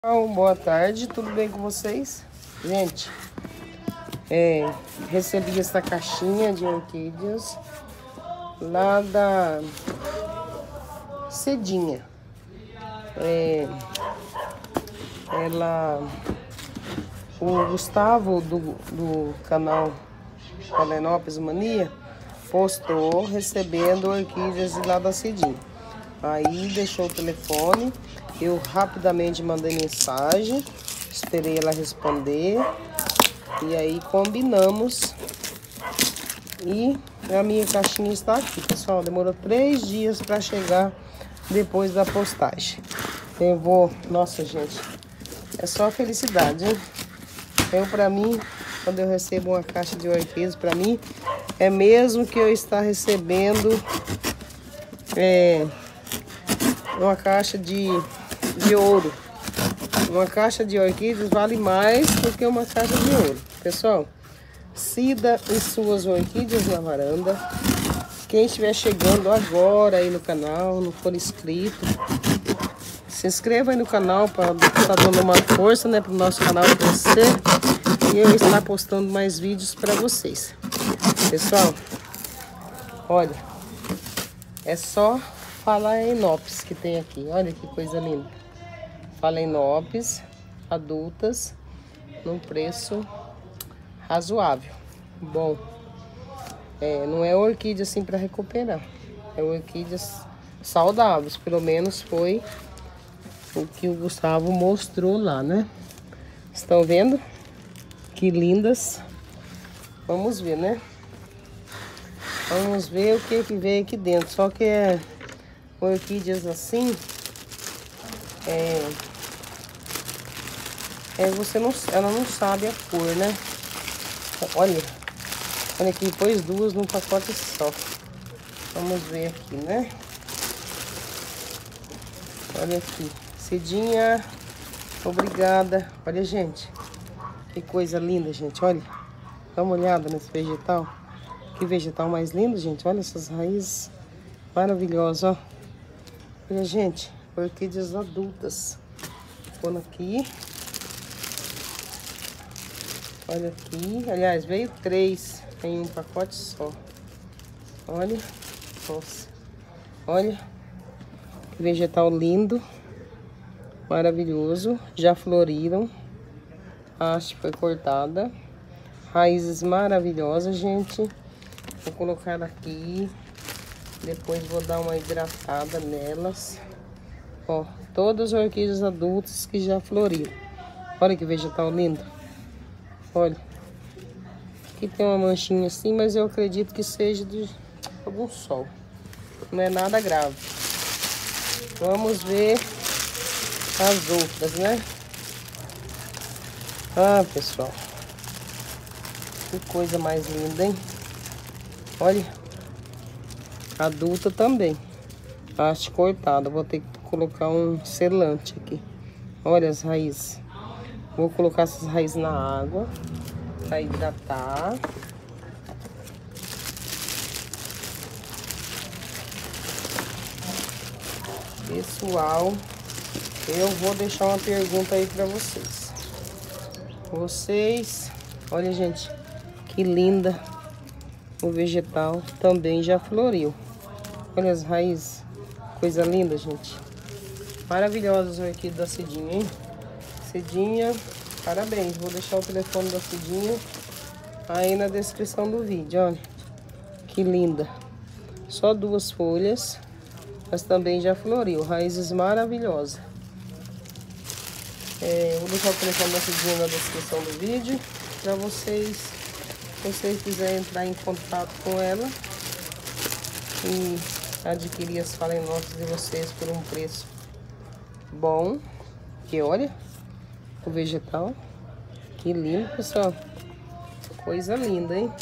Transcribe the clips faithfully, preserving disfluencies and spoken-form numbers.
Boa tarde, tudo bem com vocês? Gente, é, recebi essa caixinha de orquídeas lá da Cedinha. É, ela, o Gustavo do, do canal Phalaenopsis Mania postou recebendo orquídeas lá da Cedinha. Aí deixou o telefone, eu rapidamente mandei mensagem, esperei ela responder e aí combinamos. E a minha caixinha está aqui, pessoal. Demorou três dias para chegar depois da postagem. Eu vou, nossa gente, é só felicidade, hein? Eu, para mim, quando eu recebo uma caixa de orquídeas, para mim é mesmo que eu estar recebendo é, uma caixa de, de ouro. Uma caixa de orquídeas vale mais do que uma caixa de ouro. Pessoal, Cida e suas orquídeas na varanda. Quem estiver chegando agora aí no canal, não for inscrito, se inscreva aí no canal para estar dando uma força, né, para o nosso canal crescer e eu estar postando mais vídeos para vocês. Pessoal, olha, é só Phalaenopsis que tem aqui. Olha que coisa linda. Phalaenopsis adultas num preço razoável. Bom, é, não é orquídea assim para recuperar. É orquídeas saudáveis. Pelo menos foi o que o Gustavo mostrou lá, né? Estão vendo? Que lindas. Vamos ver, né? Vamos ver o que que vem aqui dentro. Só que é orquídeas assim, é, é você não, ela não sabe a cor, né? Olha, olha aqui, pôs duas num pacote só. Vamos ver aqui, né? Olha aqui, Cedinha, obrigada. Olha, gente, que coisa linda, gente. Olha, dá uma olhada nesse vegetal. Que vegetal mais lindo, gente. Olha essas raízes maravilhosas, ó. Olha, gente, orquídeas adultas. Pondo aqui. Olha aqui. Aliás, veio três em um pacote só. Olha. Nossa. Olha. Que vegetal lindo. Maravilhoso. Já floriram. A haste foi cortada. Raízes maravilhosas, gente. Vou colocar aqui. Depois vou dar uma hidratada nelas. Ó, todas as orquídeas adultas que já floriram. Olha que vegetal lindo. Olha. Aqui tem uma manchinha assim, mas eu acredito que seja de algum sol. Não é nada grave. Vamos ver as outras, né? Ah, pessoal. Que coisa mais linda, hein? Olha. Adulta também. Haste cortada. Vou ter que colocar um selante aqui. Olha as raízes. Vou colocar essas raízes na água para hidratar. Pessoal, eu vou deixar uma pergunta aí para vocês. Vocês, olha, gente, que linda. O vegetal também já floriu. Olha as raízes. Coisa linda, gente. Maravilhosas as orquídeas da Cedinha, hein? Cedinha, parabéns. Vou deixar o telefone da Cedinha aí na descrição do vídeo, olha. Que linda. Só duas folhas, mas também já floriu. Raízes maravilhosas. É, vou deixar o telefone da Cedinha na descrição do vídeo para vocês, se vocês quiserem entrar em contato com ela e adquirir as Phalaenopsis de vocês por um preço bom. Que olha o vegetal, que lindo, pessoal. Coisa linda, hein?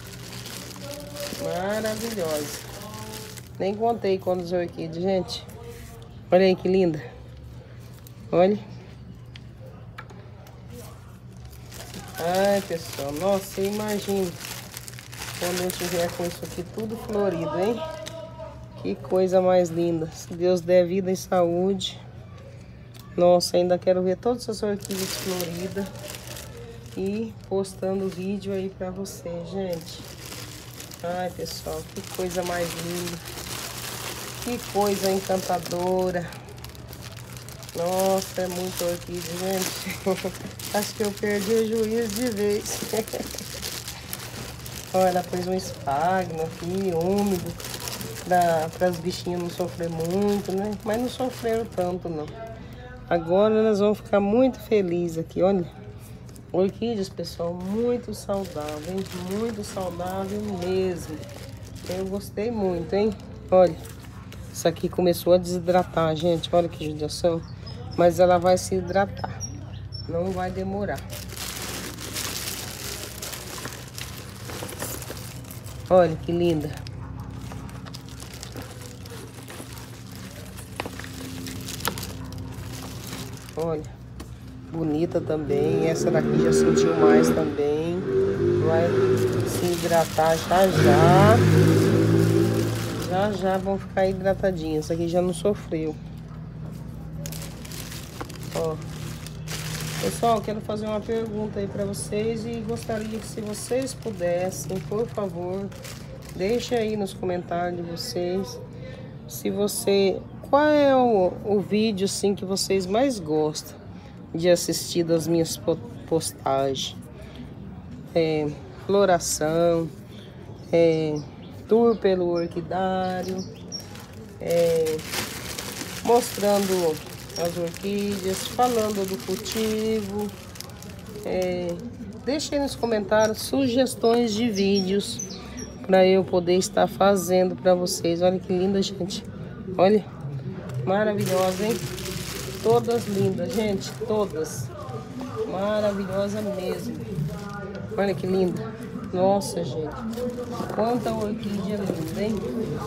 Maravilhosa. Nem contei quantas orquídeas, gente. Olha aí que linda. Olha. Ai, pessoal, nossa, imagina quando eu tiver com isso aqui tudo florido, hein? Que coisa mais linda. Se Deus der vida e saúde, Nossa, ainda quero ver todas as orquídeas floridas e postando vídeo aí pra vocês, gente. Ai, pessoal, que coisa mais linda. Que coisa encantadora. Nossa, é muita orquídea, gente. Acho que eu perdi o juízo de vez. Olha, ela pôs um espagno aqui, úmido, para os bichinhos não sofrer muito, né? Mas não sofreram tanto, não. Agora elas vão ficar muito felizes aqui, olha. Orquídeas, pessoal, muito saudável, hein? Muito saudável mesmo. Eu gostei muito, hein? Olha, isso aqui começou a desidratar, gente. Olha que judiação. Mas ela vai se hidratar. Não vai demorar. Olha que linda. Olha, bonita também. Essa daqui já sentiu mais também. Vai se hidratar já já. Já já vão ficar hidratadinhas. Essa aqui já não sofreu. Ó. Pessoal, quero fazer uma pergunta aí para vocês e gostaria que, se vocês pudessem, por favor, deixe aí nos comentários de vocês se você, qual é o, o vídeo assim que vocês mais gostam de assistir das minhas postagens. É, floração, é, tour pelo orquidário, é, mostrando as orquídeas, falando do cultivo. É, deixe aí nos comentários sugestões de vídeos para eu poder estar fazendo para vocês. Olha que linda, gente. Olha, maravilhosa, hein? Todas lindas, gente, todas. Maravilhosa mesmo. Olha que linda. Nossa, gente. Quanta orquídea linda, hein?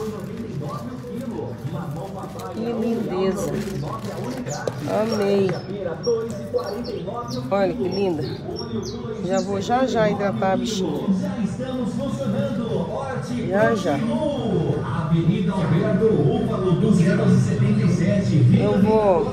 Que lindeza. Amei. Olha que linda. Já vou já já hidratar a bichinha. Já já. Eu vou...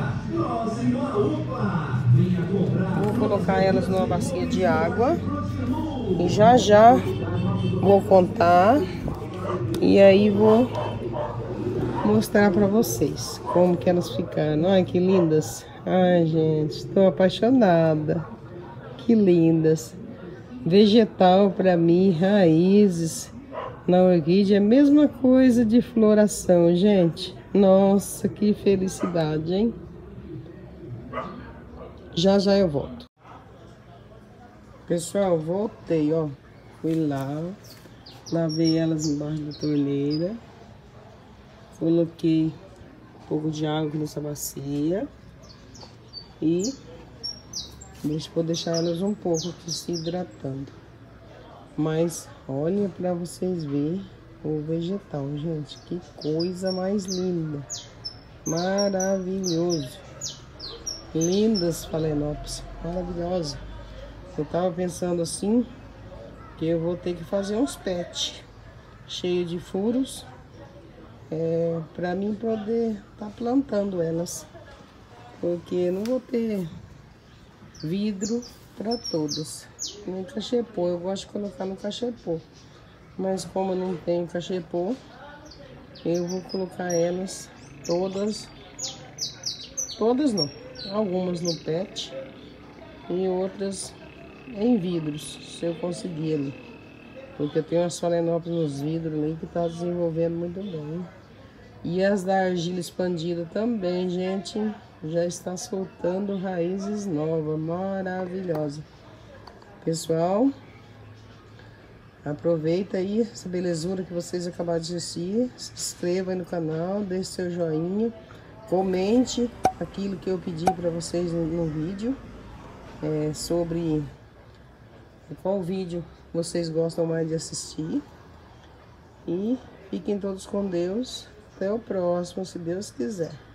Vou colocar elas numa bacia de água. E já já vou contar. E aí vou mostrar pra vocês como que elas ficaram. Ai, que lindas. Ai, gente, estou apaixonada. Que lindas. Vegetal pra mim, raízes na orquídea, é a mesma coisa de floração, gente. Nossa, que felicidade, hein? Já já eu volto. Pessoal, voltei, ó. Fui lá, lavei elas embaixo da torneira. Coloquei um pouco de água nessa bacia. E deixa, vou deixar elas um pouco aqui se hidratando. Mas olha pra vocês verem o vegetal, gente. Que coisa mais linda. Maravilhoso. Lindas Phalaenopsis. Maravilhosa. Eu tava pensando assim que eu vou ter que fazer uns pets cheio de furos, é, para mim poder estar tá plantando elas, porque não vou ter vidro para todas, nem cachepô. Eu gosto de colocar no cachepô, mas como eu não tenho cachepô, eu vou colocar elas todas, todas não, algumas no pet e outras em vidros, se eu conseguir ali. Porque eu tenho umas Phalaenopsis nos vidros ali que tá desenvolvendo muito bem. E as da argila expandida também, gente, já está soltando raízes novas, maravilhosa. Pessoal, aproveita aí essa belezura que vocês acabaram de assistir. Se inscreva aí no canal, deixe seu joinha, comente aquilo que eu pedi para vocês no, no vídeo, é, sobre qual vídeo vocês gostam mais de assistir. E fiquem todos com Deus. Até o próximo, se Deus quiser.